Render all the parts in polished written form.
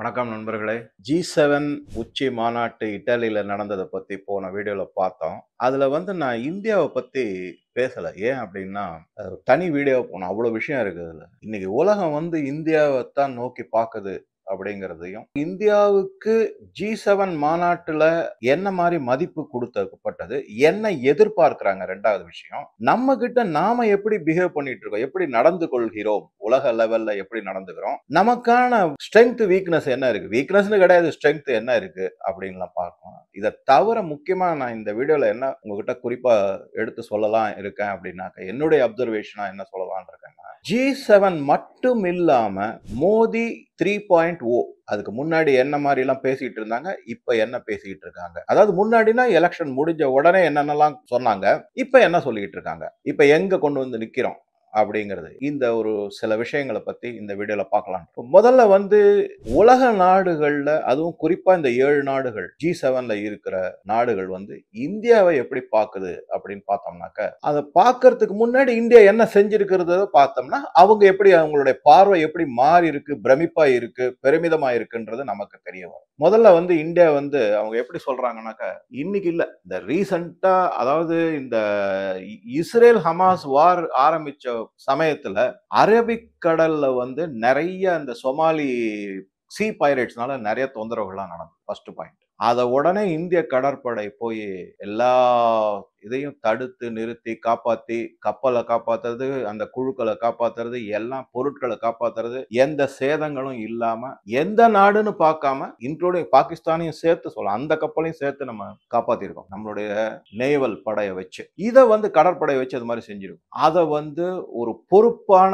வணக்கம் நண்பர்களே. G7 உச்சி மாநாட்டு இத்தாலியில நடந்தத பத்தி போன வீடியோல பார்த்தோம். அதுல நான் இந்தியாவ பத்தி பேசல. ஏன் அப்டின்னா, தனி வீடியோ போணும். அவ்ளோ விஷயம் இருக்கு அதுல. இன்னைக்கு உலகம் இந்தியாவத்தான் நோக்கி பாக்குது அப்படிங்கிறதையும், இந்தியாவுக்கு G7 மாநாட்டுல என்ன மாரி மதிப்பு குடுக்கப்பட்டது, என்ன எதிர்பார்க்கிறாங்க 2வது விஷயம். நம்ம கிட்ட நாம எப்படி பிஹேவ் பண்ணிட்டு இருக்கோம், எப்படி நடந்து கொள்கிறோம், உலக லெவல்ல எப்படி நடந்துக்கிறோம், நமக்கான ஸ்ட்ரெங்த் வீக்னஸ் என்ன இருக்கு, வீக்னஸ்னு கிடையாது, ஸ்ட்ரெங்த் என்ன இருக்கு அப்படின்லாம் பார்க்கணும். இதை தவிர முக்கியமா நான் இந்த வீடியோல என்ன உங்ககிட்ட குறிப்பா எடுத்து சொல்லலாம் இருக்கேன் அப்படின்னாக்க, என்னுடைய அப்சர்வேஷனா என்ன சொல்லலாம் இருக்கேன்னா, G7 மட்டும் இல்லாம மோடி 3.0 அதுக்கு முன்னாடி என்ன மாதிரி எல்லாம் பேசிட்டு இருந்தாங்க, இப்ப என்ன பேசிட்டு இருக்காங்க. அதாவது முன்னாடினா எலெக்ஷன் முடிஞ்ச உடனே என்னென்னலாம் சொன்னாங்க, இப்ப என்ன சொல்லிட்டு இருக்காங்க, இப்ப எங்க கொண்டு வந்து நிக்கிறோம் அப்படிங்கிறது. இந்த ஒரு சில விஷயங்களை பத்தி இந்த வீடியோல பார்க்கலாம். முதல்ல உலக நாடுகள்ல, அதுவும் குறிப்பா இந்த 7 நாடுகள் G7ல இருக்கிற நாடுகள் இந்தியாவை எப்படி பாக்குது அப்படின்னு பார்த்தோம்னாக்க, அதை பார்க்கறதுக்கு முன்னாடி இந்தியா என்ன செஞ்சிருக்கிறத பார்த்தோம்னா, அவங்க எப்படி, அவங்களுடைய பார்வை எப்படி மாறி இருக்கு, பிரமிப்பா இருக்கு, பெருமிதமா இருக்குன்றது நமக்கு தெரிய வரும். முதல்ல இந்தியா அவங்க எப்படி சொல்றாங்கன்னாக்க, இன்னைக்கு இல்ல, இந்த ரீசெண்டா, அதாவது இந்த இஸ்ரேல் ஹமாஸ் வார் ஆரம்பிச்ச சமயத்துல அரபிக் கடல்ல நிறைய இந்த சொமாலி சி பைரேட்ஸ்னால நிறைய தொந்தரவுகள்லாம் நடந்தது. First point. அத உடனே இந்திய கடற்படை போய் எல்லா இதையும் தடுத்து நிறுத்தி காப்பாத்தி, கப்பலை காப்பாத்துறது, அந்த குழுக்களை காப்பாத்துறது, எல்லாம் பொருட்களை காப்பாத்துறது, எந்த சேதங்களும் இல்லாம, எந்த நாடுன்னு பார்க்காம, இன்க்ளூடிங் பாகிஸ்தானையும் சேர்த்து சொல்லலாம், அந்த கப்பலையும் சேர்த்து நம்ம காப்பாத்திருக்கோம் நம்மளுடைய நேவல் படையை வச்சு. இதை கடற்படை வச்சு அது மாதிரி செஞ்சிருக்கோம். அதை ஒரு பொறுப்பான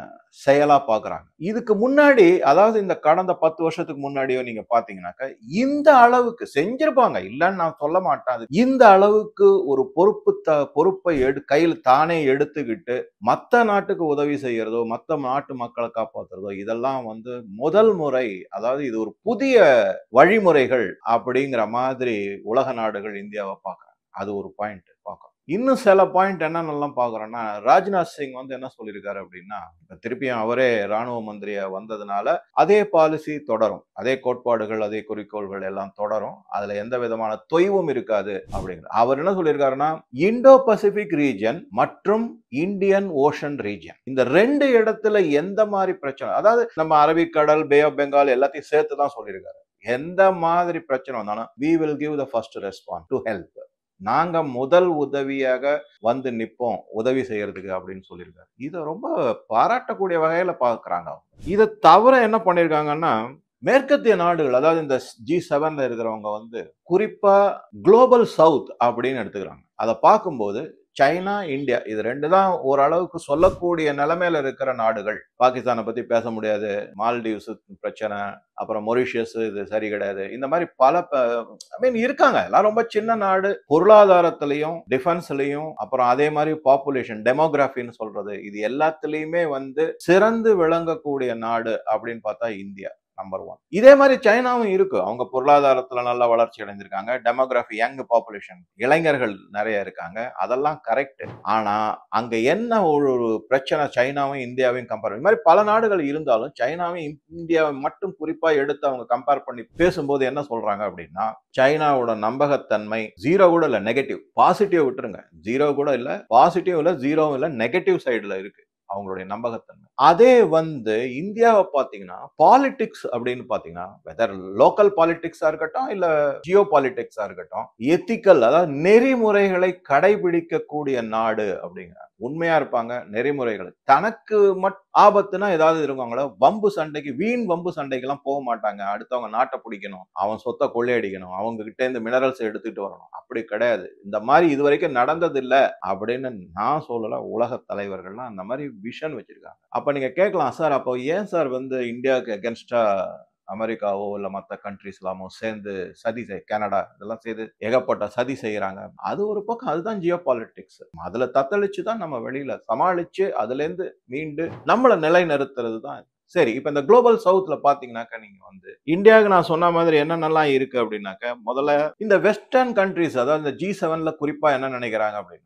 செயலா பாக்குறாங்க. இதுக்கு முன்னாடி, அதாவது இந்த கடந்த 10 வருஷத்துக்கு முன்னாடியோ நீங்க பாத்தீங்கன்னாக்க, இந்த அளவுக்கு செஞ்சிருப்பாங்க, இல்லன்னு நான் சொல்ல மாட்டேன். இந்த அளவுக்கு ஒரு பொறுப்பை கையில் தானே எடுத்துக்கிட்டு மத்த நாட்டுக்கு உதவி செய்யறதோ, மத்த நாட்டு மக்களை காப்பாத்துறதோ, இதெல்லாம் முதல் முறை. அதாவது இது ஒரு புதிய வழிமுறைகள் அப்படிங்கிற மாதிரி உலக நாடுகள் இந்தியாவை பார்க்கறாங்க. அது ஒரு பாயிண்ட் பார்க்கணும். இன்னும் சில பாயிண்ட் என்னென்னலாம் பார்க்குறோன்னா, ராஜ்நாத் சிங் என்ன சொல்லியிருக்காரு அப்படின்னா, திருப்பியும் அவரே ராணுவ மந்திரியா வந்ததுனால அதே பாலிசி தொடரும், அதே கோட்பாடுகள், அதே குறிக்கோள்கள் எல்லாம் தொடரும், அதுல எந்த விதமான தொய்வும் இருக்காது அப்படிங்கிற. அவர் என்ன சொல்லியிருக்காருன்னா, இந்தோ பசிபிக் ரீஜன் மற்றும் இந்தியன் ஓஷன் ரீஜன், இந்த 2 இடத்துல எந்த மாதிரி பிரச்சனை, அதாவது நம்ம அரபிக்கடல், பே ஆஃப் பெங்கால் எல்லாத்தையும் சேர்த்து தான் சொல்லியிருக்காரு. எந்த மாதிரி பிரச்சனை வந்தாலும் we will give the first response to help, நாங்க முதல் உதவியாக நிப்போம் உதவி செய்யறதுக்கு அப்படின்னு சொல்லியிருக்காரு. இதை ரொம்ப பாராட்டக்கூடிய வகையில பார்க்கறாங்க. இதை தவிர என்ன பண்ணிருக்காங்கன்னா, மேற்கத்திய நாடுகள், அதாவது இந்த G7ல இருக்கிறவங்க குறிப்பா குளோபல் சவுத் அப்படின்னு எடுத்துக்கிறாங்க. அதை பார்க்கும்போது சைனா, இந்தியா, இது 2 தான் ஓரளவுக்கு சொல்லக்கூடிய நிலைமையில இருக்கிற நாடுகள். பாகிஸ்தானை பத்தி பேச முடியாது, மால்டீவ்ஸ் பிரச்சனை, அப்புறம் மொரிஷியஸ் இது சரி கிடையாது, இந்த மாதிரி பல இருக்காங்க. எல்லாம் ரொம்ப சின்ன நாடு, பொருளாதாரத்திலையும் டிஃபென்ஸ்லயும், அப்புறம் அதே மாதிரி பாப்புலேஷன் டெமோகிராஃபின்னு சொல்றது, இது எல்லாத்துலயுமே சிறந்து விளங்கக்கூடிய நாடு அப்படின்னு பார்த்தா இந்தியா நம்பர் 1. இதே மாதிரி சைனாவும் இருக்கு. அவங்க பொருளாதாரத்துல நல்லா வளர்ச்சி அடைந்திருக்காங்க, டெமோகிராஃபி, யங் பாப்புலேஷன், இளைஞர்கள் நிறைய இருக்காங்க, அதெல்லாம் கரெக்ட். ஆனா அங்க என்ன ஒரு பிரச்சனை, சைனாவும் இந்தியாவையும் கம்பேர், இந்த மாதிரி பல நாடுகள் இருந்தாலும் சைனாவும் இந்தியாவை மட்டும் குறிப்பா எடுத்து அவங்க கம்பேர் பண்ணி பேசும்போது என்ன சொல்றாங்க அப்படின்னா, சைனாவோட நம்பகத்தன்மை 0 கூட இல்ல, நெகட்டிவ். பாசிட்டிவ் விட்டுருங்க, 0 கூட இல்ல, பாசிட்டிவ் இல்ல, 0 இல்ல, நெகட்டிவ் சைடுல இருக்கு அவங்களுடைய நம்பகத்தன்மை. அதே இந்தியாவை பாத்தீங்கன்னா, பாலிடிக்ஸ் அப்படின்னு பாத்தீங்கன்னா, வெதர் லோக்கல் பாலிடிக்ஸா இருக்கட்டும், இல்ல ஜியோ பாலிடிக்ஸா இருக்கட்டும், எத்திக்கல், அதாவது நெறிமுறைகளை கடைபிடிக்கக்கூடிய நாடு அப்படிங்கிற, உண்மையா இருப்பாங்க, நெறிமுறைகள், தனக்கு ஆபத்துனா ஏதாவது இருக்காங்களோ, வம்பு சண்டைக்கு, வீண் வம்பு சண்டைக்கு எல்லாம் போக மாட்டாங்க. அடுத்தவங்க நாட்டை பிடிக்கணும், அவன் சொத்தை கொள்ளையடிக்கணும், அவங்க கிட்ட இருந்து மினரல்ஸ் எடுத்துட்டு வரணும், அப்படி கிடையாது. இந்த மாதிரி இதுவரைக்கும் நடந்தது இல்ல அப்படின்னு நான் சொல்லல, உலக தலைவர்கள்லாம் அந்த மாதிரி விஷன் வச்சிருக்காங்க. அப்ப நீங்க கேட்கலாம், சார் அப்போ ஏன் சார் இந்தியாவுக்கு அகென்ஸ்டா அமெரிக்காவோ இல்ல மற்ற கண்ட்ரிஸ் எல்லாமோ சேர்ந்து சதி கனடா இதெல்லாம் சேர்ந்து ஏகப்பட்ட சதி செய்யறாங்க. அது ஒரு பக்கம், அதுதான் ஜியோ பாலிடிக்ஸ். அதுல தத்தளிச்சு தான் நம்ம வெளியில சமாளிச்சு அதுல இருந்து மீண்டு நம்மளை நிலைநிறுத்துறது தான். சரி, இப்ப இந்த குளோபல் சவுத்ல பாத்தீங்கன்னாக்கா, நீங்க இந்தியாவுக்கு நான் சொன்ன மாதிரி என்னென்னலாம் இருக்கு அப்படின்னாக்க, முதல்ல இந்த வெஸ்டர்ன் கண்ட்ரிஸ், அதாவது இந்த G7ல குறிப்பா என்ன நினைக்கிறாங்க அப்படின்னா,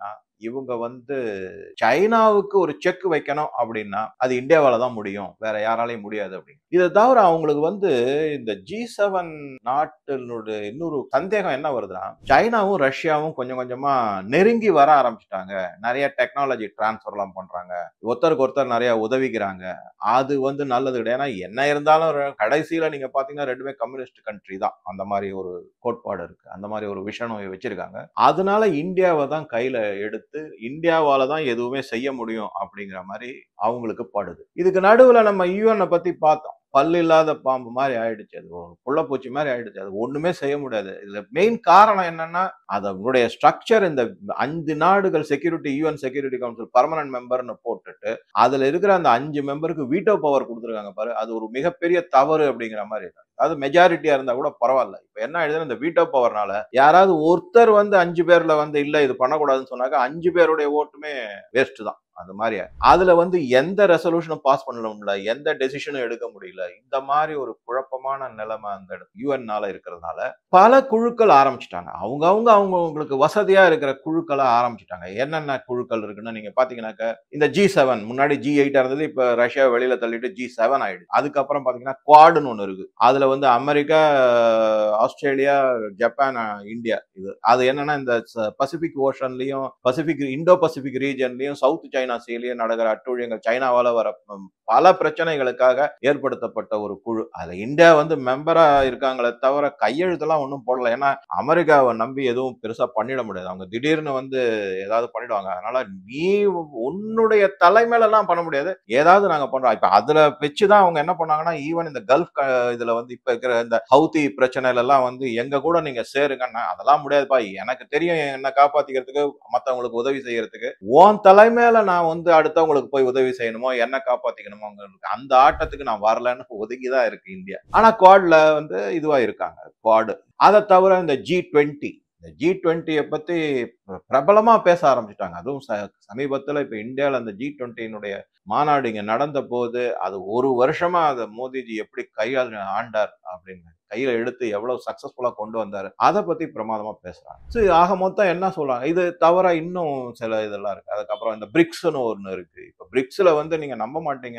இவங்க வந்து சைனாவுக்கு ஒரு செக் வைக்கணும் அப்படின்னா அது இந்தியாவால தான் முடியும், வேற யாராலையும் முடியாது அப்படின்னு. இதை தவிர அவங்களுக்கு வந்து இந்த G7 நாட்டினுடைய இன்னொரு சந்தேகம் என்ன வருதுன்னா, சைனாவும் ரஷ்யாவும் கொஞ்சம் கொஞ்சமா நெருங்கி வர ஆரம்பிச்சிட்டாங்க. நிறைய டெக்னாலஜி டிரான்ஸ்ஃபர் எல்லாம் பண்றாங்க, ஒருத்தருக்கு ஒருத்தர் நிறைய உதவிக்கிறாங்க. அது வந்து நல்லது கிடையாது. ஏன்னா என்ன இருந்தாலும் கடைசியில நீங்க பாத்தீங்கன்னா ரெண்டுமே கம்யூனிஸ்ட் கண்ட்ரி தான். அந்த மாதிரி ஒரு கோட்பாடு இருக்கு, அந்த மாதிரி ஒரு விஷயம் வச்சிருக்காங்க. அதனால இந்தியாவை தான் கையில எடுத்து இந்தியாவால தான் எதுவுமே செய்ய முடியும் அப்படிங்கிற மாதிரி அவங்களுக்கு படுது. இதுக்கு நடுவுல நம்ம யுஎன் பத்தி பார்த்தோம். பல்லு இல்லாத பாம்பு மாதிரி ஆயிடுச்சு, அது புள்ளப்பூச்சி மாதிரி ஆயிடுச்சு, அது ஒண்ணுமே செய்ய முடியாது. இதுல மெயின் காரணம் என்னன்னா, அதனுடைய ஸ்ட்ரக்சர் இந்த 5 நாடுகள் security UN security council permanent மெம்பர்னு போட்டுட்டு அதுல இருக்கிற அந்த 5 மெம்பருக்கு வீட்டோ பவர் கொடுத்துருக்காங்க பாரு, அது ஒரு மிகப்பெரிய தவறு அப்படிங்கிற மாதிரி இருக்கு. அது மெஜாரிட்டியா இருந்தா கூட பரவாயில்ல. இப்ப என்ன ஆயிடுதுன்னா, இந்த வீட்டோ பவர்னால யாராவது ஒருத்தர் வந்து 5 பேர்ல வந்து இல்ல இது பண்ணக்கூடாதுன்னு சொன்னாக்க 5 பேருடைய ஓட்டுமே வேஸ்ட் தான். அது மாதிரி அதுல வந்து எந்த ரெசல்யூஷனும் பாஸ் பண்ண முடியல, எந்த டெசிஷனும் எடுக்க முடியல. இந்த மாதிரி ஒரு குழப்பமான நிலைமை அந்த யுஎன்னால இருக்கிறதுனால பல குழுக்கள் ஆரம்பிச்சிட்டாங்க. அவங்களுக்கு வசதியா இருக்கிற குழுக்களை ஆரம்பிச்சிட்டாங்க. என்னென்ன குழுக்கள் இருக்குன்னு நீங்க பாத்தீங்கன்னாக்க, இந்த G7 முன்னாடி G8 இருந்தது, இப்ப ரஷ்யா வெளியில தள்ளிட்டு G7 ஆயிடுச்சு. அதுக்கப்புறம் பாத்தீங்கன்னா குவாடுன்னு ஒண்ணு இருக்கு. அதுல வந்து அமெரிக்கா, ஆஸ்திரேலியா, ஜப்பான், இந்தியா. இது அது என்னன்னா, இந்த பசிபிக் ஓஷன்லயும் இந்தோ பசிபிக் ரீஜன்லயும் சவுத் சைனா சீலயும் நடக்கிற அட்டூழியங்கள், சைனாவால வர பல பிரச்சனைகளுக்காக ஏற்படுத்தப்பட்ட ஒரு குழு. அதுல இந்தியா வந்து மெம்பரா இருக்காங்களே தவிர கையெழுத்தெல்லாம் ஒன்றும் போடல. ஏன்னா அமெரிக்காவை நம்பி எதுவும் பெருசா பண்ணிட முடியாது. அவங்க திடீர்னு வந்து ஏதாவது பண்ணிடுவாங்க. அதனால நீ உன்னுடைய தலைமையில எல்லாம் பண்ண முடியாது, ஏதாவது நாங்க பண்றோம். இப்ப அதுல வச்சுதான் அவங்க என்ன பண்ணாங்கன்னா, ஈவன் இந்த கல்ஃப் இதுல வந்து இப்ப இருக்கிற இந்த ஹவுதி பிரச்சனையில எல்லாம் வந்து எங்க கூட நீங்க சேருங்கன்னா, அதெல்லாம் முடியாதுப்பா, எனக்கு தெரியும் என்ன காப்பாத்திக்கிறதுக்கு, மத்தவங்களுக்கு உதவி செய்யறதுக்கு. உன் தலைமையில நான் வந்து அடுத்தவங்களுக்கு போய் உதவி செய்யணுமோ, என்ன காப்பாத்திக்கணுமோ, அந்த ஆட்டத்துக்கு நான் வரலன்னு ஒதுக்கிதான் இருக்கு இந்தியா. ஆனா குவாட்ல வந்து இதுவா இருக்காங்க. குவாடு அதை தவிர இந்த G20, இந்த G20 பத்தி பிரபலமா பேச ஆரம்பிச்சிட்டாங்க. அதுவும் சமீபத்துல இப்ப இந்தியாவில் அந்த G20 மாநாடு இங்க நடந்த போது, அது ஒரு வருஷமா அதை மோடிஜி எப்படி கையால் ஆண்டார் அப்படின்னு கையில எடுத்து எவ்வளவு சக்சஸ்ஃபுல்லா கொண்டு வந்தாரு, அதை பத்தி பிரமாதமா பேசுறாங்க. சரி, ஆக மொத்தம் என்ன சொல்றாங்க, இது தவிர இன்னும் சில இதெல்லாம் இருக்கு. அதுக்கப்புறம் இந்த பிரிக்ஸ்னு ஒண்ணு இருக்கு. இப்ப பிரிக்ஸ்ல வந்து நீங்க நம்ப மாட்டீங்க,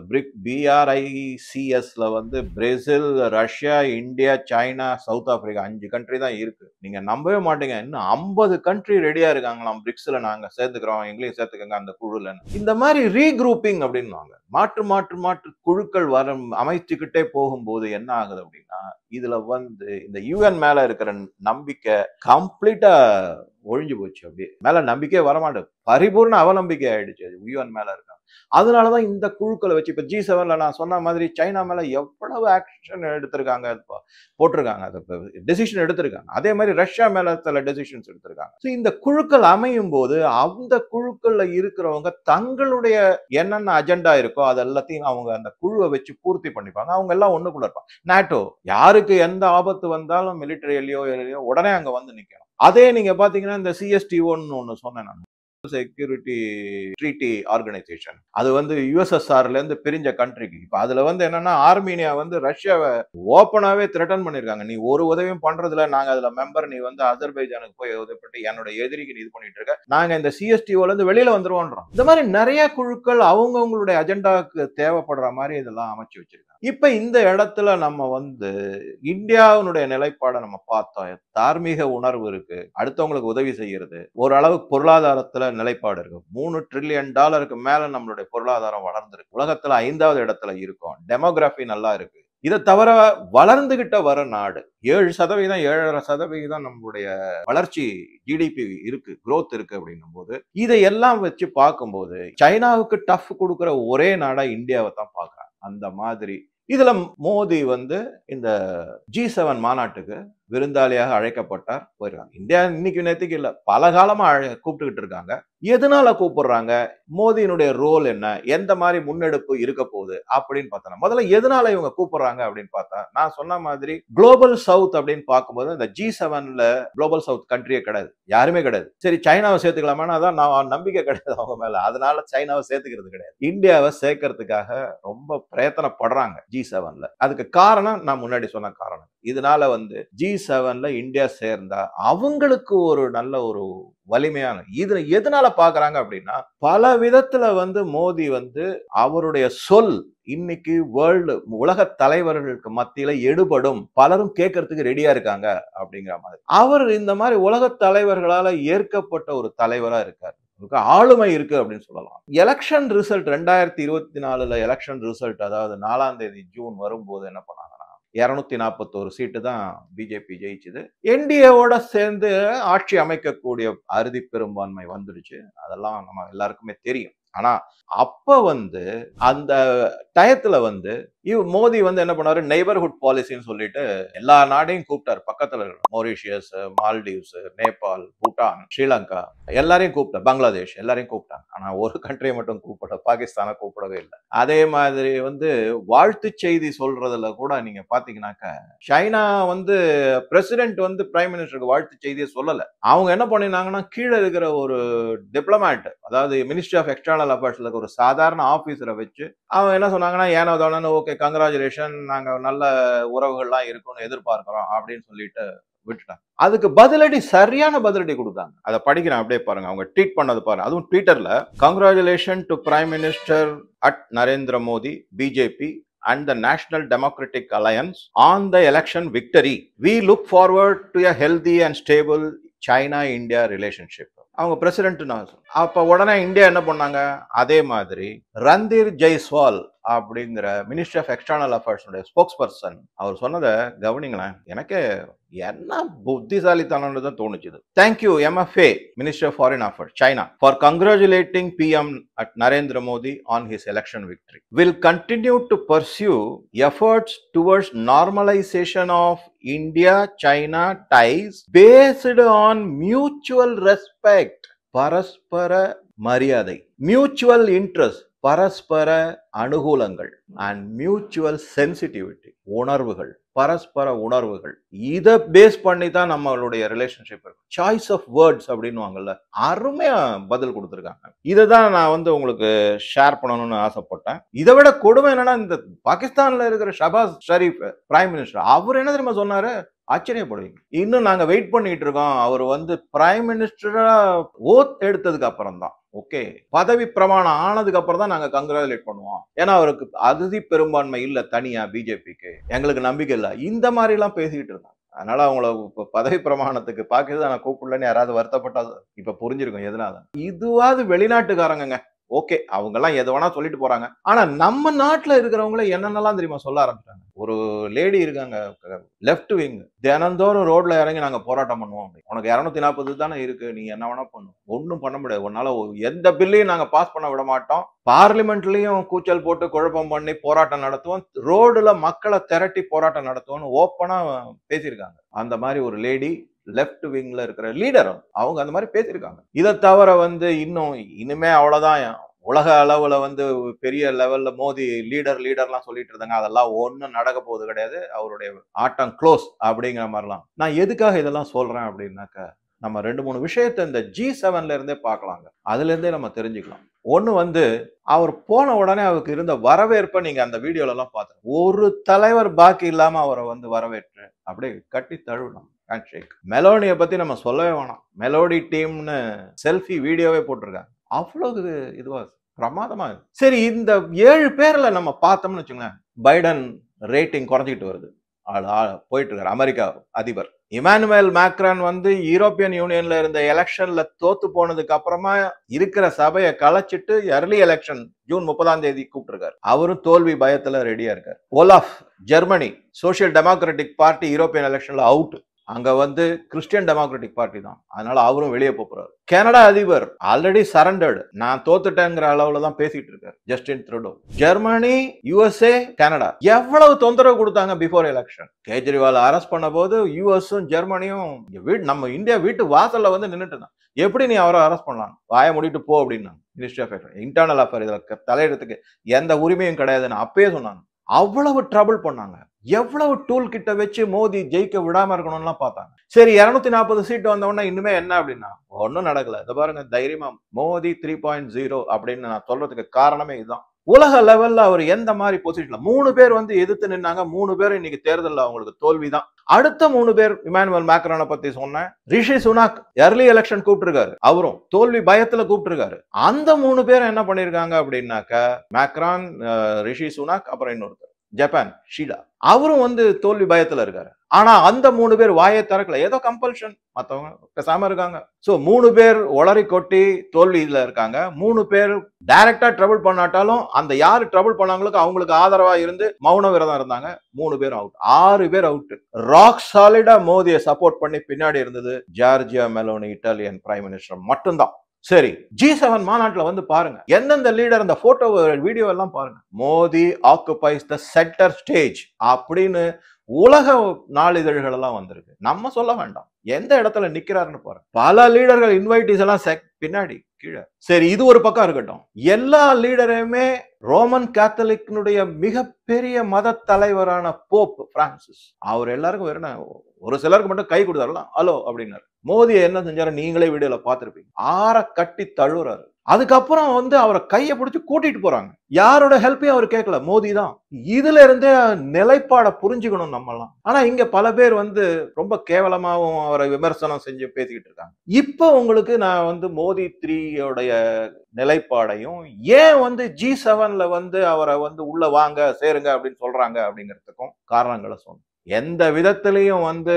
BRICSல வந்து Brazil, Russia, India, China, South Africa 5 country தான் இருக்கு. நீங்க நம்பவே மாட்டீங்க, இன்னும் 50 கண்ட்ரி ரெடியா இருக்காங்களாம் பிரிக்ஸ்ல நாங்க சேர்த்துக்கிறோம், எங்களையும் சேர்த்துக்கங்க அந்த குழுல. இந்த மாதிரி ரீக்ரூப்பிங் அப்படின்னுவாங்க. மாற்று குழுக்கள் அமைச்சுக்கிட்டே போகும்போது என்ன ஆகுது அப்படின்னா, இதுல வந்து இந்த யுஎன் மேல இருக்கிற நம்பிக்கை கம்ப்ளீட்டா ஒழிஞ்சு போச்சு. அப்படியே மேல நம்பிக்கையே வரமாட்டேது, பரிபூர்ண அவநம்பிக்கை ஆயிடுச்சு அது யுஎன் மேல இருக்க. அதனாலதான் இந்த குழுக்களை வச்சு இப்ப G7ல நான் சொன்ன மாதிரி சைனா மேல எவ்வளவு ஆக்ஷன் எடுத்திருக்காங்க, போட்டிருக்காங்க, டெசிஷன் எடுத்திருக்காங்க. அதே மாதிரி ரஷ்யா மேல சில டெசிஷன்ஸ் எடுத்திருக்காங்க. இந்த குழுக்கள் அமையும் போது அந்த குழுக்கள்ல இருக்கிறவங்க தங்களுடைய என்னென்ன அஜெண்டா இருக்கோ அது எல்லாத்தையும் அவங்க அந்த குழுவை வச்சு பூர்த்தி பண்ணிப்பாங்க. அவங்க எல்லாம் ஒண்ணுக்குள்ள இருப்பாங்க. நாட்டோ யாருக்கு எந்த ஆபத்து வந்தாலும் மிலிட்டரியோ உடனே அங்க வந்து நிக்கணும். அதே நீங்க பாத்தீங்கன்னா இந்த CSTOன்னு ஒண்ணு சொன்னேன் நான், செக்யூரிட்டி ட்ரீட்டி ஆர்கனைசேஷன், அது வந்து யுஎஸ்எஸ்ஆர்ல இருந்து பிரிஞ்ச கண்ட்ரிக்கு. இப்ப அதுல வந்து என்னன்னா, ஆர்மீனியா வந்து ரஷ்யாவை ஓப்பனாவே த்ரெட்டன் பண்ணிருக்காங்க, நீ ஒரு உதவியும் பண்றதுல, நாங்க அதுல மெம்பர், நீ வந்து அசர்பைஜானுக்கு போய் உதவி பண்ணி என்னோட எதிரிக்கு நீ இது பண்ணிட்டு இருக்க, நாங்க இந்த CSTOல இருந்து வெளியில வந்துருவோன்றோம். இந்த மாதிரி நிறைய குழுக்கள் அவங்கவுங்களுடைய அஜெண்டாவுக்கு தேவைப்படுற மாதிரி இதெல்லாம் அமைச்சு வச்சிருக்காங்க. இப்ப இந்த இடத்துல நம்ம வந்து இந்தியாவுடைய நிலைப்பாடை நம்ம பார்த்தோம். தார்மீக உணர்வு இருக்கு, அடுத்தவங்களுக்கு உதவி செய்யறது, ஓரளவு பொருளாதாரத்துல நிலைப்பாடு இருக்கு. $3 trillion மேல நம்மளுடைய பொருளாதாரம் வளர்ந்துருக்கு, உலகத்துல 5வது இடத்துல இருக்கும், டெமோகிராபி நல்லா இருக்கு. இதை தவிர வளர்ந்துகிட்ட வர நாடு 7%, 7.5% நம்மளுடைய வளர்ச்சி ஜிடிபி இருக்கு, குரோத் இருக்கு. அப்படின்னும் போது இதையெல்லாம் வச்சு பார்க்கும்போது சைனாவுக்கு டஃப் கொடுக்கிற ஒரே நாடா இந்தியாவை தான் பார்க்கறாங்க. அந்த மாதிரி இதுல மோடி வந்து இந்த G7 மாநாட்டுக்கு விருந்தாளியாக அழைக்கப்பட்டார், போயிருக்காங்க. இந்தியா இன்னைக்கு நேத்துக்கு இல்ல, பல காலமா கூப்பிட்டுக்கிட்டு இருக்காங்க. எதனால கூப்பிடுறாங்க, மோடியினுடைய ரோல் என்ன, எந்த மாதிரி முன்னெடுப்பு இருக்க போகுது அப்படின்னு பார்த்தா, முதல்ல எதனால இவங்க கூப்பிடுறாங்க அப்படின்னு பார்த்தா, நான் சொன்ன மாதிரி குளோபல் சவுத் அப்படின்னு பார்க்கும்போது இந்த G7ல குளோபல் சவுத் கண்ட்ரியே கிடையாது, யாருமே கிடையாது. சரி, சைனாவை சேர்த்துக்கலாமா, அதான் நான் நம்பிக்கை கிடையாது அவங்க மேல, அதனால சைனாவை சேர்த்துக்கிறது கிடையாது. இந்தியாவை சேர்க்கறதுக்காக ரொம்ப பிரயத்தனப்படுறாங்க G7ல. அதுக்கு காரணம் நான் முன்னாடி சொன்ன காரணம். இதனால வந்து G7ல இந்தியா சேர்ந்தா அவங்களுக்கு ஒரு நல்ல ஒரு வலிமையான இது எதனால பாக்குறாங்க அப்படின்னா, பல விதத்துல வந்து மோடி வந்து அவருடைய சொல் இன்னைக்கு உலக தலைவர்களுக்கு மத்தியில எடுபடும், பலரும் கேட்கறதுக்கு ரெடியா இருக்காங்க அப்படிங்கிற மாதிரி. அவர் இந்த மாதிரி உலக தலைவர்களால ஏற்கப்பட்ட ஒரு தலைவரா இருக்காரு. ஆளுமை இருக்கு அப்படின்னு சொல்லலாம். எலெக்ஷன் ரிசல்ட் 2024ல எலெக்ஷன் ரிசல்ட், அதாவது 4ஆம் தேதி ஜூன் வரும்போது என்ன பண்ணாங்கன்னா 241 சீட்டு தான் பிஜேபி ஜெயிச்சது. என்டிஏவோட சேர்ந்து ஆட்சி அமைக்கக்கூடிய அறுதி பெரும்பான்மை வந்துடுச்சு. அதெல்லாம் நம்ம எல்லாருக்குமே தெரியும். ஆனா அப்ப வந்து அந்த டயத்துல வந்து மோடி வந்து என்ன பண்ணாரு, நெய்பர்ஹுட் பாலிசின்னு சொல்லிட்டு எல்லா நாடையும் கூப்பிட்டாரு. பக்கத்துல மொரீஷியஸ், மால்டீவ்ஸ், நேபாள், பூட்டான், ஸ்ரீலங்கா எல்லாரையும் கூப்பிட்டார், பங்களாதேஷ் எல்லாரையும் கூப்பிட்டாங்க. ஆனா ஒரு கண்ட்ரியை மட்டும் கூப்பிட, பாகிஸ்தானை கூப்பிடவே இல்லை. அதே மாதிரி வந்து வாழ்த்து செய்தி சொல்றதுல கூட நீங்க பாத்தீங்கன்னாக்க, சைனா வந்து பிரசிடென்ட் வந்து பிரைம் மினிஸ்டருக்கு வாழ்த்து செய்தியை சொல்லல. அவங்க என்ன பண்ணினாங்கன்னா, கீழே இருக்கிற ஒரு டிப்ளமேட், அதாவது மினிஸ்ட்ரி ஆஃப் எக்ஸ்டர்னல் அஃபேர்ஸ்ல ஒரு சாதாரண ஆபீசரை வச்சு அவங்க என்ன சொன்னாங்கன்னா, ஏனோ தானோ ஓகே கங்க்ராச்சுலேஷன், நாங்க நல்ல உறவுகள்லாம் இருக்கும்னு எதிர்பார்க்கிறோம் அப்படின்னு சொல்லிட்டு விட்டுட்டாங்க. அதுக்கு பதிலடி, சரியான பதிலடி கொடுத்தாங்க. அதை படிக்கிறேன், அப்படியே பாருங்க. அவங்க ட்வீட் பண்ணது பாருங்க. அதுவும் ட்விட்டர்ல, congratulation to prime minister at Narendra Modi BJP and the National Democratic Alliance on the election victory. We look forward to a healthy and stable China-India relationship. அவங்க பிரசிடென்ட். அப்ப உடனே இந்தியா என்ன பண்ணாங்க, அதே மாதிரி ரந்தீர் ஜெய்ஸ்வால் அப்படிங்கிற ministry of external affairs spokesperson அவர் சொன்னதை கவனிங்களேன். எனக்கு என்ன புத்திசாலித்தனம் தான் தோணுச்சு. Thank you MFA minister of foreign affairs China for congratulating PM at Narendra Modi on his election victory. Will continue to pursue efforts towards normalisation of India China ties based on mutual respect, பரஸ்பர மரியாதை, மியூச்சுவல் இன்ட்ரெஸ்ட், பரஸ்பர அனுகூலங்கள், and mutual sensitivity, உணர்வுகள், பரஸ்பர உணர்வுகள். இதை base பண்ணி தான் நம்மளுடைய ரிலேஷன்ஷிப் இருக்கு. சாய்ஸ் ஆஃப் வேர்ட்ஸ் அப்படின்னுவாங்கல்ல, அருமையா பதில் கொடுத்துருக்காங்க. இதை தான் நான் வந்து உங்களுக்கு ஷேர் பண்ணணும்னு ஆசைப்பட்டேன். இதை விட கொடுமை என்னன்னா, இந்த பாகிஸ்தான்ல இருக்கிற ஷபாஸ் ஷரீப் பிரைம் மினிஸ்டர், அவர் என்ன தெரியுமா சொன்னாரு, ஆச்சரியப்படுவீங்க. இன்னும் நாங்க வெயிட் பண்ணிட்டு இருக்கோம். அவர் வந்து பிரைம் மினிஸ்டரா ஓத் எடுத்ததுக்கு அப்புறம் தான், ஓகே பதவி பிரமாணம் ஆனதுக்கு அப்புறம் தான் நாங்க கங்க்ராச்சுலேட் பண்ணுவோம். ஏன்னா அவருக்கு அறுதி பெரும்பான்மை இல்ல தனியா பிஜேபிக்கு, எங்களுக்கு நம்பிக்கை இல்ல, இந்த மாதிரி எல்லாம் பேசிக்கிட்டு இருந்தாங்க. அதனால அவங்கள பதவி பிரமாணத்துக்கு பாகிஸ்தானை கூப்பிடலன்னு யாராவது வருத்தப்பட்டா இப்ப புரிஞ்சிருக்கும் எதனால. இதுவாது வெளிநாட்டுக்காரங்க, ஓகே அவங்க எல்லாம் எது வேணா சொல்லிட்டு போறாங்க. ஆனா நம்ம நாட்டுல இருக்கிறவங்கள என்னென்னலாம் தெரியுமா சொல்ல ஆரம்பிச்சாங்க. ஒரு லேடி இருக்காங்க, லெஃப்ட் விங், தினந்தோறும் ரோட்ல இறங்கி நாங்க போராட்டம் பண்ணுவோம். உனக்கு 240 தானே இருக்கு, நீ என்ன வேணா பண்ணும், ஒன்னும் பண்ண முடியாது, உன்னால எந்த பில்லையும் நாங்க பாஸ் பண்ண விட மாட்டோம், பார்லிமெண்ட்லயும் கூச்சல் போட்டு குழப்பம் பண்ணி போராட்டம் நடத்துவோம், ரோடுல மக்களை திரட்டி போராட்டம் நடத்துவோம்னு ஓப்பனா பேசியிருக்காங்க. அந்த மாதிரி ஒரு லேடி லெஃப்ட் விங்ல இருக்கிற லீடர், அவங்க அந்த மாதிரி பேசியிருக்காங்க. இதை தவிர வந்து இனிமே அவ்வளவுதான், உலக அளவுல வந்து பெரிய லெவல்ல மோடி லீடர்லாம் சொல்லிட்டு இருந்தாங்க, அதெல்லாம் ஒன்னும் நடக்க போகுது கிடையாது, அவருடைய ஆட்டம் க்ளோஸ் அப்படிங்கிற மாதிரிலாம். நான் எதுக்காக இதெல்லாம் சொல்றேன் அப்படின்னாக்க, நம்ம 2-3 விஷயத்த இந்த G7ல இருந்தே பார்க்கலாங்க. அதுல இருந்தே நம்ம தெரிஞ்சுக்கலாம். ஒண்ணு வந்து, அவர் போன உடனே அவருக்கு இருந்த வரவேற்பை நீங்க அந்த வீடியோல எல்லாம் பார்த்து, ஒரு தலைவர் பாக்கி இல்லாம அவரை வந்து வரவேற்று அப்படியே கட்டி தழுவலாம். மெலோனியை பத்தி நம்ம சொல்லவே வேணாம். மெலோடி டீம்னு செல்ஃபி வீடியோவே போட்டிருக்காங்க. அவ்வளவு இதுவா பிரமாதமா. சரி, இந்த 7 பேர்ல நம்ம பார்த்தோம்னு வச்சுங்களேன், பைடன் ரேட்டிங் குறைஞ்சிட்டு வருது, போயிட்டு இருக்காரு. அமெரிக்கா அதிபர் இமானுவேல் மேக்ரான் வந்து யூரோப்பியன் யூனியன்ல இருந்த எலெக்ஷன்ல தோத்து போனதுக்கு அப்புறமா இருக்கிற சபையை கலைச்சிட்டு எர்லி எலெக்ஷன் ஜூன் 30ஆம் தேதி கூப்பிட்டுருக்காரு. அவரும் தோல்வி பயத்துல ரெடியா இருக்காரு. Olaf Germany social democratic party European எலெக்ஷன்ல அவுட். அங்க வந்து கிறிஸ்டியன் டெமோக்ராட்டிக் பார்ட்டி தான், அதனால அவரும் வெளியே போறாரு. கனடா அதிபர் ஆல்ரெடி சரண்டர்டு, நான் தோத்துட்டேங்கிற அளவுல தான் பேசிட்டு இருக்காரு Justin Trudeau. Germany, USA, Canada எவ்வளவு தொந்தரவு கொடுத்தாங்க பிஃபோர் எலெக்ஷன். கேஜ்ரிவால் அரெஸ்ட் பண்ண போது யுஎஸும் ஜெர்மனியும் நம்ம இந்தியா வீட்டு வாசல்ல வந்து நின்றுட்டு இருந்தான். எப்படி நீ அவரை அரெஸ்ட் பண்ணலாம், வாய மூடிட்டு போ அப்படின்னா. மினிஸ்ட்ரி ஆஃப் இன்டர்னல் அஃபேர் இதுல தலையிடத்துக்கு எந்த உரிமையும் கிடையாதுன்னு அப்பயே சொன்னாங்க. அவ்வளவு ட்ரபிள் பண்ணாங்க. எவ்வளவு டூல் கிட்ட வச்சு மோடி ஜெயிக்க விடாம இருக்கணும்லாம் பார்த்தாங்க. சரி, 240 சீட் வந்த உடனே இனிமே என்ன அப்படின்னா, ஒன்னும் நடக்கல. இதை பாருங்க, தைரியமா மோடி 3.0 அப்படின்னு நான் சொல்றதுக்கு காரணமே இதுதான். உலக லெவல்ல அவர் எந்த மாதிரி பொசிஷன்ல 3 பேர் வந்து எதிர்த்து நின்னாங்க. 3 பேரும் இன்னைக்கு தேர்தல்ல அவங்களுக்கு தோல்விதான். அடுத்த 3 பேர் இமானுவேல் மேக்ரானை பத்தி சொன்னேன். ரிஷி சுனாக் early எலெக்ஷன் கூப்பிட்டிருக்காரு. அவரும் தோல்வி பயத்துல கூப்பிட்டிருக்காரு. அந்த 3 பேரும் என்ன பண்ணிருக்காங்க அப்படின்னாக்க மேக்ரான், ரிஷி சுனாக், அப்புறம் இன்னொருத்தர் ஜப்பான் ஷீடா, அவரும் வந்து தோல்வி பயத்துல இருக்காரு. ஆனா அந்த 3 பேர் வாயை திறக்கல. ஏதோ கம்பல்ஷன், மத்தவங்க பேசாம இருக்காங்க. சோ 3 பேர் ஒளறி கொட்டி தோல்வியில இருக்காங்க. 3 பேர் டைரக்டா ட்ரபிள் பண்ணாட்டாலும் அந்த யாரு ட்ரபிள் பண்ணாங்களோ அவங்களுக்கு ஆதரவா இருந்து மௌன விரதம் இருந்தாங்க. 3 பேர் அவுட். 6 பேர் அவுட். ராக் சாலிடா மோதியை சப்போர்ட் பண்ணி பின்னாடி இருந்தது Giorgia Meloni, Italian prime minister மட்டும்தான். சரி, G7 மாநாட்டுல வந்து பாருங்க, எந்தெந்த லீடர் அந்த போட்டோ வீடியோ எல்லாம் பாருங்க. Modi occupies the centre stage அப்படின்னு உலக நாளிதழ்கள் எல்லாம் வந்திருக்கு. நம்ம சொல்ல வேண்டாம் எந்த இடத்துல நிக்கிறாருன்னு பாருங்க. பல லீடர்கள் இன்வைட்டிஸ் எல்லாம் பின்னாடி கீழே. சரி, இது ஒரு பக்கம் இருக்கட்டும். எல்லா லீடரையுமே ரோமன் கேத்தலிக்னுடைய மிகப்பெரிய மத தலைவரான போப் பிரான்சிஸ், அவர் எல்லாருக்கும் வேற ஒரு சிலருக்கு மட்டும் கை கொடுத்தாருலாம் ஹலோ அப்படின்னாரு. மோடி என்ன செஞ்சாரு நீங்களே வீடியோல பார்த்திருப்பீங்க. ஆற கட்டி தழுவுறாரு. அதுக்கப்புறம் வந்து அவரை கையை பிடிச்சு கூட்டிட்டு போறாங்க. யாரோட ஹெல்ப்பையும் அவர் கேட்கல, மோடி தான். இதுல இருந்தே நிலைப்பாட புரிஞ்சுக்கணும் நம்ம எல்லாம். ஆனா இங்க பல பேர் வந்து ரொம்ப கேவலமாவும் அவரை விமர்சனம் செஞ்சு பேசிக்கிட்டு இருக்காங்க. இப்ப உங்களுக்கு நான் வந்து மோடி 3 நிலைப்பாடையும் ஏன் வந்து G7ல வந்து அவரை வந்து உள்ள வாங்க சேருங்க அப்படின்னு சொல்றாங்க அப்படிங்கிறதுக்கும் காரணங்களை சொன்னேன். எந்த விதத்திலையும் வந்து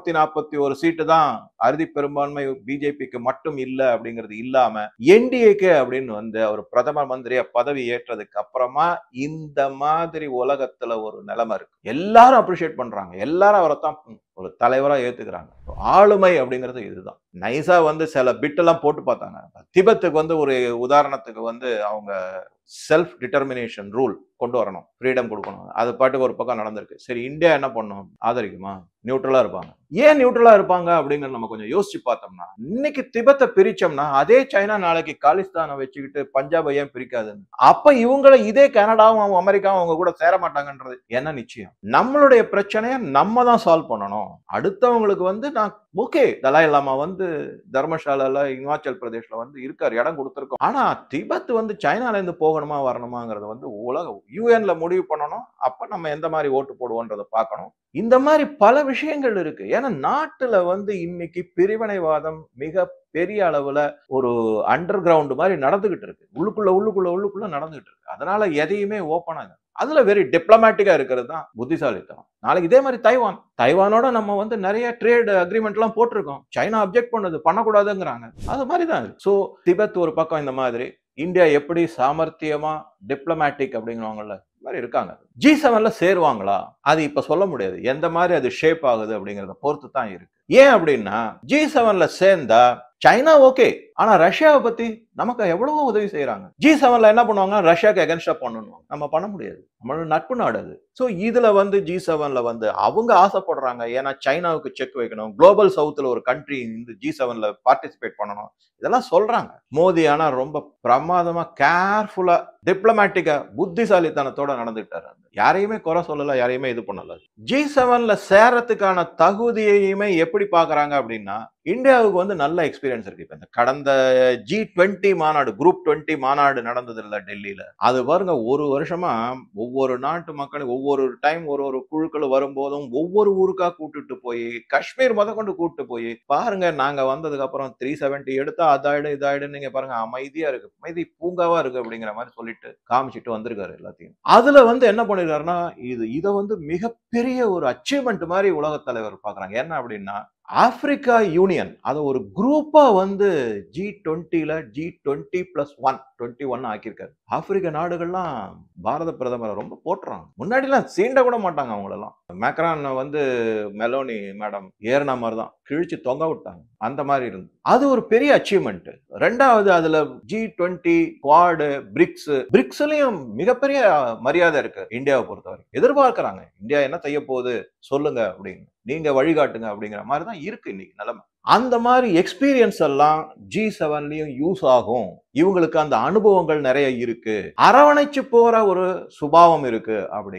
241 சீட்டு தான் அறுதி பெரும்பான்மை பிஜேபிக்கு மட்டும் இல்ல அப்படிங்கிறது இல்லாம என்டிஏகே அப்படின்னு வந்து அவர் பிரதம மந்திரியா பதவி ஏற்றதுக்கு அப்புறமா இந்த மாதிரி உலகத்துல ஒரு நிலைமை இருக்கு. எல்லாரும் அப்ரிஷியேட் பண்றாங்க. எல்லாரும் அவரை தான் ஒரு தலைவரா ஏத்துக்கிறாங்க. ஆளுமை அப்படிங்கிறது இதுதான். நைஸா வந்து சில பிட் எல்லாம் போட்டு பார்த்தாங்க. திபெத்துக்கு வந்து ஒரு உதாரணத்துக்கு வந்து அவங்க செல்ஃப் டிட்டர்மினேஷன் ரூல் கொண்டு வரணும், ஃப்ரீடம் கொடுக்கணும். அது பாட்டுக்கு ஒரு பக்கம் நடந்திருக்கு. சரி, இந்தியா என்ன பண்ணும்? ஆதரிக்குமா? நியூட்ரலா இருப்பாங்க. ஏன் நியூட்ரலா இருப்பாங்க அப்படிங்கறது நம்ம கொஞ்சம் யோசிச்சு பார்த்தோம்னா, இன்னைக்கு திபெத்தை பிரிச்சோம்னா அதே சைனா நாளைக்கு காலிஸ்தானை வச்சுக்கிட்டு பஞ்சாபை ஏன் பிரிக்காதுன்னு, அப்ப இவங்களை இதே கனடாவும் அமெரிக்காவும் அவங்க கூட சேர மாட்டாங்கன்றது என்ன நிச்சயம்? நம்மளுடைய பிரச்சனையை நம்ம தான் சால்வ் பண்ணணும். அடுத்தவங்களுக்கு வந்து நான் ஓகே, தலாய் லாமா வந்து தர்மசாலால இமாச்சல் பிரதேஷ்ல வந்து இருக்காரு, இடம் கொடுத்திருக்கோம். ஆனா திபெத் வந்து சைனால இருந்து போகணுமா வரணுமாங்கிறத வந்து உலக யூஎன்ல முடிவு பண்ணணும். அப்ப நம்ம எந்த மாதிரி ஓட்டு போடுவோன்றத பார்க்கணும். இந்த மாதிரி பல விஷயங்கள் இருக்கு. ஏன்னா நாட்டுல வந்து இன்னைக்கு பிரிவினைவாதம் மிக பெரிய அளவுல ஒரு அண்டர் கிரவுண்ட் மாதிரி நடந்துகிட்டு இருக்கு. உள்ளுக்குள்ள நடந்துகிட்டு இருக்கு. அதனால எதையுமே ஓப்பனாக, அதுல வெரி டிப்ளமேட்டிக்கா இருக்கிறது தான் புத்திசாலித்தனம். நாளைக்கு இதே மாதிரி தைவானோட நம்ம வந்து நிறைய ட்ரேட் அக்ரிமெண்ட் எல்லாம் போட்டிருக்கோம். சைனா அப்ஜெக்ட் பண்ணது பண்ணக்கூடாதுங்கிறாங்க. அது மாதிரிதான். சோ திபெத் ஒரு பக்கம் இந்த மாதிரி, இந்தியா எப்படி சாமர்த்தியமா டிப்ளமேட்டிக் அப்படிங்கிறவங்கள மாதிரி இருக்காங்க. G7ல சேருவாங்களா? அது இப்ப சொல்ல முடியாது. எந்த மாதிரி அது ஷேப் ஆகுது அப்படிங்கறத பொறுத்து தான் இருக்கு. ஏன் அப்படின்னா G7ல சேர்ந்தா சைனா ஓகே, ஆனா ரஷ்யாவை பத்தி நமக்கு எவ்வளவோ உதவி செய்யறாங்க. G7ல என்ன பண்ணுவாங்க? ரஷ்யாக்கு எகென்ஸ்டா பண்ணணும். நம்ம பண்ண முடியாது. நம்மளோட நட்பு நாடு அது. சோ இதுல வந்து G7ல வந்து அவங்க ஆசைப்படுறாங்க. ஏன்னா சைனாவுக்கு செக் வைக்கணும், குளோபல் சவுத்ல ஒரு கண்ட்ரி இந்த G7ல பார்ட்டிசிபேட் பண்ணணும், இதெல்லாம் சொல்றாங்க. மோடி ஆனா ரொம்ப பிரமாதமா கேர்ஃபுல்லா டிப்ளமேட்டிக்கா புத்திசாலித்தனத்தோட நடந்துட்டாரு. யாரையுமே குறை சொல்லல, யாரையுமே இது பண்ணல. G7ல சேரத்துக்கான தகுதியையுமே எப்படி பாக்குறாங்க அப்படின்னா, இந்தியாவுக்கு வந்து நல்ல எக்ஸ்பீரியன்ஸ் இருக்கு. இப்ப இந்த கடந்த G20 மாநாடு, குரூப் 20 மாநாடு நடந்தது இல்ல டெல்லியில, அது பாருங்க ஒரு வருஷமா ஒவ்வொரு நாட்டு மக்களும் ஒவ்வொரு டைம் ஒரு குழுக்கள் வரும்போதும் ஒவ்வொரு ஊருக்கா கூட்டிட்டு போய் காஷ்மீர் கொண்டு கூட்டிட்டு போய் பாருங்க, நாங்க வந்ததுக்கு அப்புறம் 370 எடுத்தா அதாயிடும் இதாயிடும், நீங்க பாருங்க அமைதியா இருக்கு, அமைதி பூங்காவா இருக்கு அப்படிங்கிற மாதிரி சொல்லிட்டு காமிச்சிட்டு வந்திருக்காரு எல்லாத்தையும். அதுல வந்து என்ன பண்ணிருக்காருன்னா, இதை வந்து மிகப்பெரிய ஒரு அச்சீவ்மெண்ட் மாதிரி உலக தலைவர் பாக்குறாங்க. என்ன அப்படின்னா, ஆப்பிரிக்கா யூனியன் அதை ஒரு குரூப்பா வந்து G20ல G20+1 21 ஆக்கியிருக்காரு. ஆப்பிரிக்க நாடுகள்லாம் பாரத பிரதமரை ரொம்ப போட்டுறாங்க. முன்னாடி எல்லாம் சீண்ட கூட மாட்டாங்க அவங்களெல்லாம். மேக்ரான் வந்து மெலோனி மேடம் ஏறின மாதிரி தான் கிழிச்சு தொங்க விட்டாங்க. அந்த மாதிரி இருந்து அது ஒரு பெரிய அச்சீவ்மெண்ட். ரெண்டாவது அதுல G20 குவாட் பிரிக்ஸ்லயும் மிகப்பெரிய மரியாதை இருக்கு. இந்தியாவை பொறுத்தவரை எதிர்பார்க்கிறாங்க, இந்தியா என்ன செய்ய போகுது சொல்லுங்க அப்படின்னு, நீங்க வழிகாட்டுங்க அப்படிங்கிற மாதிரி தான் இருக்கு இன்னைக்கு நிலைமை. அந்த மாதிரி எக்ஸ்பீரியன்ஸ் எல்லாம் G7லயும் யூஸ் ஆகும். இவங்களுக்கு அந்த அனுபவங்கள் நிறைய இருக்கு, அரவணைச்சு போற ஒரு சுபாவம் இருக்கு அப்படிங்கிறாங்க.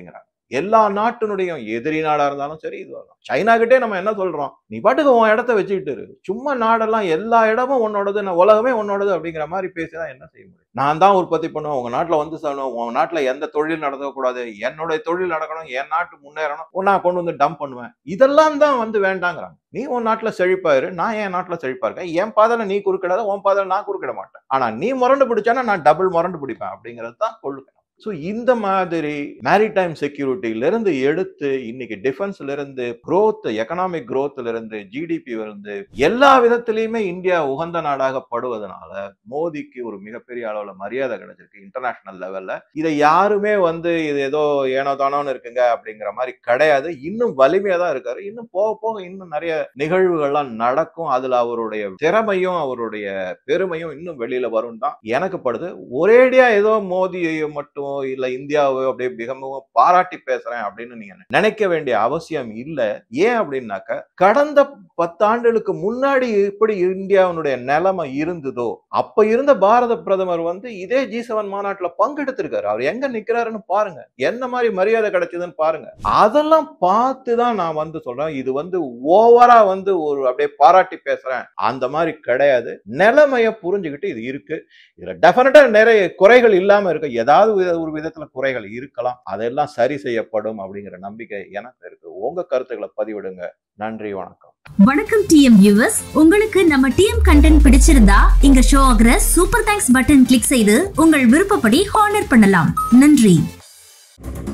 எல்லா நாட்டினுடைய எதிரி நாடா இருந்தாலும் சரி, இது சைனா கிட்டே நம்ம என்ன சொல்றோம், நீ பாட்டுக்கு உன் இடத்த வச்சுக்கிட்டு இரு, சும்மா நாடெல்லாம் எல்லா இடமும் உன்னோடது, உலகமே உன்னோடது அப்படிங்கிற மாதிரி பேசிதான் என்ன செய்ய முடியும்? நான் தான் உற்பத்தி பண்ணுவேன், உங்க நாட்டுல வந்து சொல்லணும், உங்க நாட்டுல எந்த தொழில் நடக்கக்கூடாது, என்னுடைய தொழில் நடக்கணும், என் நாட்டு முன்னேறணும், நான் கொண்டு வந்து டம்ப் பண்ணுவேன். இதெல்லாம் தான் வந்து வேண்டாங்கிறாங்க. நீ உன் நாட்டுல செழிப்பா இரு, நான் என் நாட்டுல செழிப்பா இருக்கேன், என் பாதையில நீ குறுக்கிடாத, உன் பாதையில நான் குறுக்கிட மாட்டேன். ஆனா நீ முரண்டு பிடிச்சானா நான் டபுள் முரண்டு பிடிப்பேன் அப்படிங்கிறது தான் கொள்கை. ஸோ இந்த மாதிரி மேரிடைம் செக்யூரிட்டியில இருந்து எடுத்து இன்னைக்கு டிஃபென்ஸ்ல இருந்து growth, எக்கனாமிக் growthல இருந்து ஜிடிபி இருந்து எல்லா விதத்திலையுமே இந்தியா உகந்த நாடாக படுவதனால மோடிக்கு ஒரு மிகப்பெரிய அளவுல மரியாதை கிடைச்சிருக்கு இன்டர்நேஷனல் லெவல்ல. இதை யாருமே வந்து இது ஏதோ ஏனோ தானோன்னு இருக்குங்க அப்படிங்கிற மாதிரி கிடையாது. இன்னும் வலிமையா தான் இருக்காரு. இன்னும் போக போக இன்னும் நிறைய நிகழ்வுகள்லாம் நடக்கும். அதுல அவருடைய திறமையும் அவருடைய பெருமையும் இன்னும் வெளியில வரும் தான் எனக்கு படுது. ஒரேடியா ஏதோ மோடியையோ மட்டும் இல்ல இந்தியாவை அப்படியே மிகவும் பாராட்டி பேசுறேன் அப்படின்னு நீங்க நினைக்க வேண்டிய அவசியம் இல்ல. ஏன் அப்படின்னாக்க கடந்த 10 ஆண்டுகளுக்கு முன்னாடி எப்படி இந்தியாவுடைய நிலைமை இருந்ததோ அப்ப இருந்த பாரத பிரதமர் வந்து இதே G7 மாநாட்டுல பங்கெடுத்திருக்காரு. அவர் எங்க நிக்கிறாருன்னு பாருங்க, என்ன மாதிரி மரியாதை கிடைச்சதுன்னு பாருங்க. அதெல்லாம் பார்த்துதான் நான் வந்து சொல்றேன், இது வந்து ஓவரா வந்து ஒரு அப்படியே பாராட்டி பேசுறேன் அந்த மாதிரி கிடையாது. நிலைமைய புரிஞ்சுக்கிட்டு இது இருக்கு, இதுல டெஃபினட்டா நிறைய குறைகள் இல்லாம இருக்கு, ஏதாவது ஒரு விதத்துல குறைகள் இருக்கலாம், அதெல்லாம் சரி செய்யப்படும் அப்படிங்கிற நம்பிக்கை எனக்கு இருக்கு. உங்க கருத்துக்களை பதிவிடுங்க. நன்றி, வணக்கம். வணக்கம் டிஎம் வியூவர்ஸ், உங்களுக்கு நம்ம டிஎம் கண்டென்ட் பிடிச்சிருந்தா இங்க ஷோ ஆகிற சூப்பர் தேங்க்ஸ் பட்டன் கிளிக் செய்து உங்கள் விருப்பப்படி ஹானர் பண்ணலாம். நன்றி.